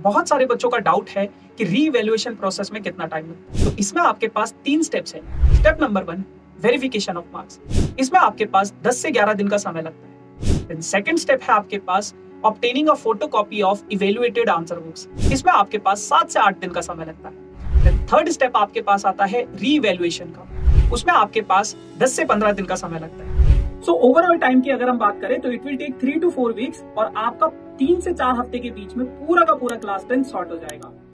बहुत सारे बच्चों का डाउट है कि रीवैल्यूएशन प्रोसेस में कितना टाइम लगता है। तो इसमें आपके पास 3 स्टेप्स है। Step number 1 verification of marks. इसमें आपके पास 10 से 11 दिन का समय लगता है। देन सेकंड स्टेप है आपके पास obtaining a photocopy of evaluated answer books. इसमें आपके पास 7 से 8 दिन का समय लगता है। देन थर्ड स्टेप आपके पास आता है रीवैल्यूएशन का। उसमें आपके पास 10 से 15 दिन का समय लगता है। सो ओवरऑल टाइम की अगर हम बात करें तो it will take 3 to 4 weeks और आपका 3 से 4 हफ्ते के बीच में पूरा का पूरा क्लास 10 सॉर्ट हो जाएगा।